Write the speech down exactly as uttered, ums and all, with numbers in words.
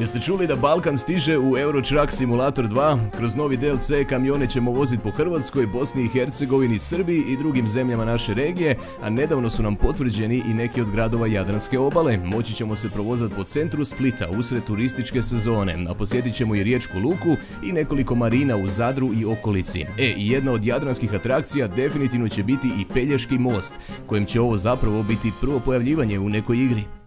Jeste čuli da Balkan stiže u Euro Truck Simulator dva? Kroz novi D L C kamione ćemo voziti po Hrvatskoj, Bosni i Hercegovini, Srbiji i drugim zemljama naše regije, a nedavno su nam potvrđeni i neki od gradova Jadranske obale. Moći ćemo se provozati po centru Splita usred turističke sezone, a posjetit ćemo i Riječku luku i nekoliko marina u Zadru i okolici. E, i jedna od jadranskih atrakcija definitivno će biti i Pelješki most, kojem će ovo zapravo biti prvo pojavljivanje u nekoj igri.